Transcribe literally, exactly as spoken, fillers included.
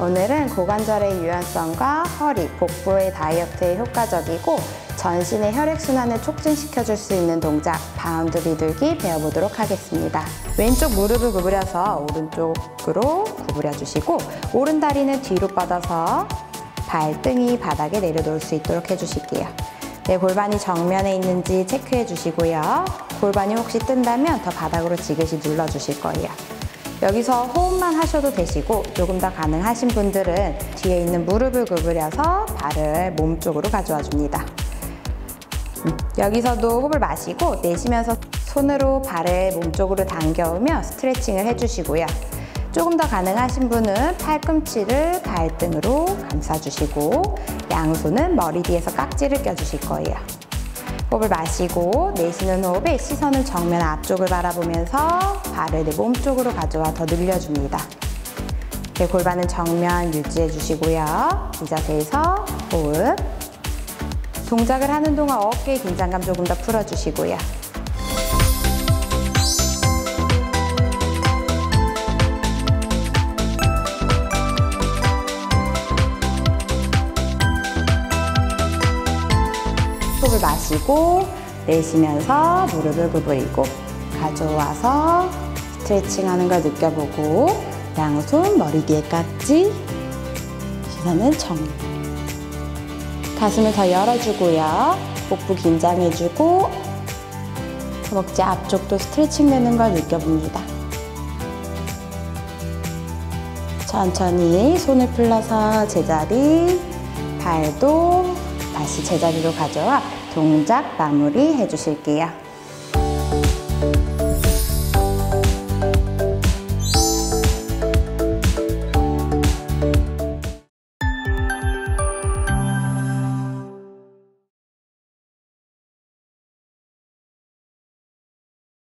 오늘은 고관절의 유연성과 허리, 복부의 다이어트에 효과적이고 전신의 혈액순환을 촉진시켜줄 수 있는 동작 바운드 비둘기 배워보도록 하겠습니다. 왼쪽 무릎을 구부려서 오른쪽으로 구부려주시고 오른 다리는 뒤로 뻗어서 발등이 바닥에 내려놓을 수 있도록 해주실게요. 네, 골반이 정면에 있는지 체크해 주시고요. 골반이 혹시 뜬다면 더 바닥으로 지그시 눌러주실 거예요. 여기서 호흡만 하셔도 되시고 조금 더 가능하신 분들은 뒤에 있는 무릎을 구부려서 발을 몸 쪽으로 가져와 줍니다. 음, 여기서도 호흡을 마시고 내쉬면서 손으로 발을 몸 쪽으로 당겨오며 스트레칭을 해주시고요. 조금 더 가능하신 분은 팔꿈치를 발등으로 감싸주시고 양손은 머리 뒤에서 깍지를 껴주실 거예요. 호흡을 마시고 내쉬는 호흡에 시선을 정면 앞쪽을 바라보면서 발을 내 몸 쪽으로 가져와 더 늘려줍니다. 네, 골반은 정면 유지해 주시고요. 이 자세에서 호흡. 동작을 하는 동안 어깨의 긴장감 조금 더 풀어주시고요. 호흡을 마시고 내쉬면서 무릎을 구부리고 가져와서 스트레칭 하는 걸 느껴보고 양손 머리 뒤에 깍지, 시선은 정면. 가슴을 더 열어주고요. 복부 긴장해주고 허벅지 앞쪽도 스트레칭 되는 걸 느껴봅니다. 천천히 손을 풀러서 제자리, 발도 다시 제자리로 가져와 동작 마무리 해주실게요.